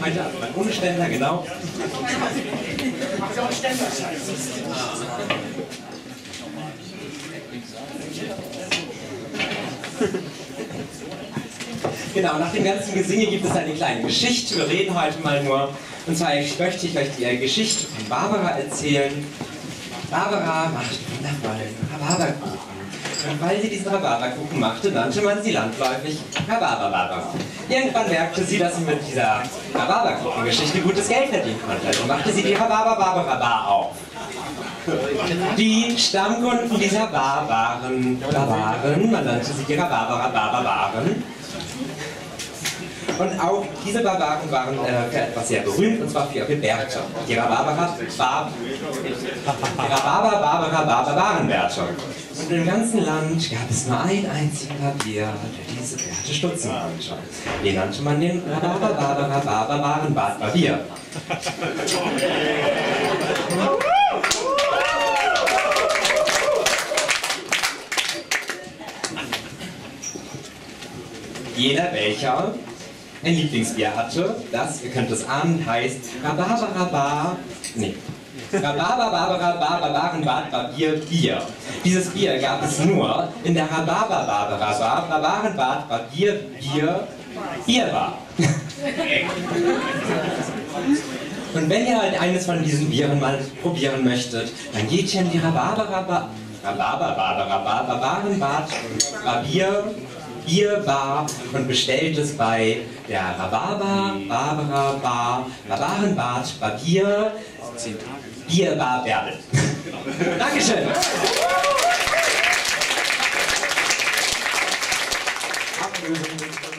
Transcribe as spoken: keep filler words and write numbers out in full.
Heute Abend ohne Ständer, genau. Genau, nach dem ganzen Gesinge gibt es eine kleine Geschichte. Wir reden heute mal nur. Und zwar möchte ich euch die Geschichte von Barbara erzählen. Barbara macht wundervollen Rhabarberkuchen. Und weil sie diesen Rhabarberkuchen machte, nannte man sie landläufig Rhabarber-Barbara. Irgendwann merkte sie, dass sie mit dieser Rhabarberkuchen-Geschichte gutes Geld verdienen konnte. Also machte sie die Rhabarber-Barbara-Bar auf. Die Stammkunden dieser Bar waren Barbaren, man nannte sie die Rhabarber-Barbaren. Und auch diese Barbaren waren äh, für etwas sehr berühmt, und zwar für ihre Bärte. Die Rhabarber-Barbara-Barbara-Barbaren-Bärte. Und im ganzen Land gab es nur einen einzigen Barbier, der diese Bärte stutzen konnte. Den nannte man den Rhabarber-Barbara-Barbaren-Barbier. Jeder, welcher ein Lieblingsbier hatte, das, ihr könnt es ahnen, heißt Rhabarber, nee, Rhabarber-Barbara-Barbaren-Barbaren Bier. Dieses Bier gab es nur in der Rhabarber-Barbara-Barbaren-Bier-Bier-Bierbar. Und wenn ihr halt eines von diesen Bieren mal probieren möchtet, dann geht ihr in die Rhabarber-Barbara-Barbaren-Bier Bierbar und bestellt es bei der Rhabarber Barbara Bar Barbarenbad Barbier Bierbar Bärbel. Dankeschön! Ablösung.